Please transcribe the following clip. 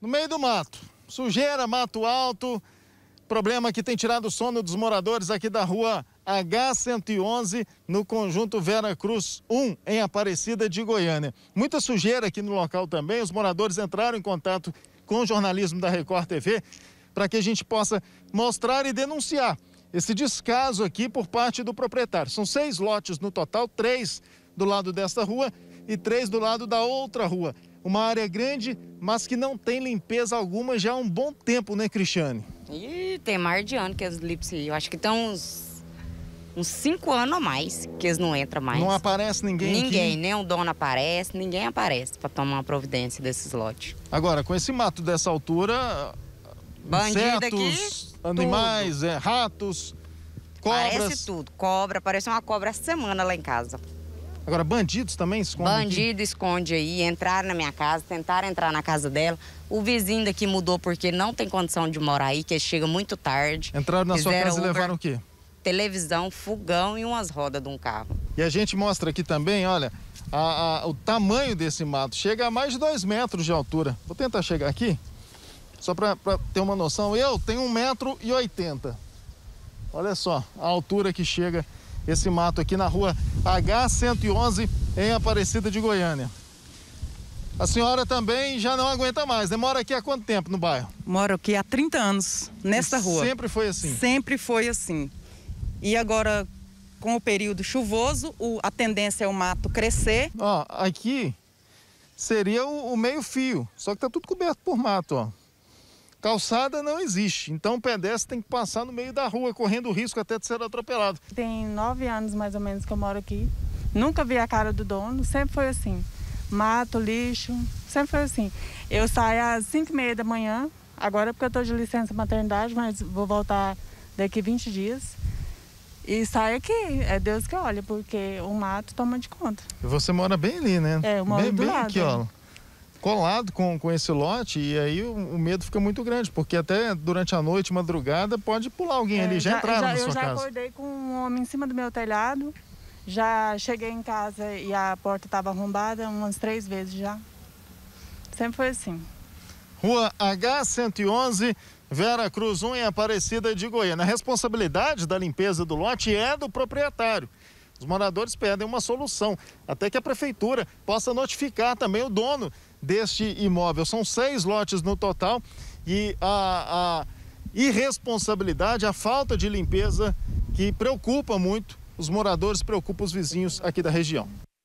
no meio do mato. Sujeira, mato alto, problema que tem tirado o sono dos moradores aqui da rua H111, no conjunto Vera Cruz 1, em Aparecida de Goiânia. Muita sujeira aqui no local também. Os moradores entraram em contato com o jornalismo da Record TV para que a gente possa mostrar e denunciar esse descaso aqui por parte do proprietário. São 6 lotes no total, 3 do lado desta rua e 3 do lado da outra rua. Uma área grande, mas que não tem limpeza alguma já há um bom tempo, né, Cristiane? E tem mais de ano que eles limpam isso aí. Eu acho que tem uns 5 anos ou mais que eles não entram mais. Não aparece ninguém aqui? Ninguém, nem o dono aparece, ninguém aparece para tomar uma providência desses lotes. Agora, com esse mato dessa altura, bandido insetos, aqui, animais, ratos, cobras... Parece tudo. Cobra, parece uma cobra a semana lá em casa. Agora, bandidos também escondem Bandido aqui? Esconde aí, entraram na minha casa, tentaram entrar na casa dela. O vizinho daqui mudou porque não tem condição de morar aí, que ele chega muito tarde. Entraram na sua casa e levaram o quê? Televisão, fogão e umas rodas de um carro. E a gente mostra aqui também, olha, o tamanho desse mato. Chega a mais de 2 metros de altura. Vou tentar chegar aqui, só para ter uma noção. Eu tenho 1,80 m. Olha só a altura que chega esse mato aqui na rua H111, em Aparecida de Goiânia. A senhora também já não aguenta mais, né? Mora aqui há quanto tempo no bairro? Moro aqui há 30 anos, nesta rua. Sempre foi assim? Sempre foi assim. E agora, com o período chuvoso, a tendência é o mato crescer. Ó, aqui seria o meio-fio, só que tá tudo coberto por mato, ó. Calçada não existe, então o pedestre tem que passar no meio da rua, correndo o risco até de ser atropelado. Tem 9 anos mais ou menos que eu moro aqui. Nunca vi a cara do dono, sempre foi assim. Mato, lixo, sempre foi assim. Eu saio às 5h30 da manhã, agora porque eu estou de licença maternidade, mas vou voltar daqui 20 dias. E saio aqui, é Deus que olha, porque o mato toma de conta. E você mora bem ali, né? É, eu moro do lado. Aqui, ó. Colado com esse lote, e aí o medo fica muito grande, porque até durante a noite, madrugada, pode pular alguém ali, já entraram na sua casa. Eu já acordei com um homem em cima do meu telhado, já cheguei em casa e a porta estava arrombada umas 3 vezes já. Sempre foi assim. Rua H111, Vera Cruz 1, em Aparecida de Goiânia. A responsabilidade da limpeza do lote é do proprietário. Os moradores pedem uma solução, até que a prefeitura possa notificar também o dono deste imóvel. São 6 lotes no total e a irresponsabilidade, a falta de limpeza que preocupa muito os moradores, preocupa os vizinhos aqui da região.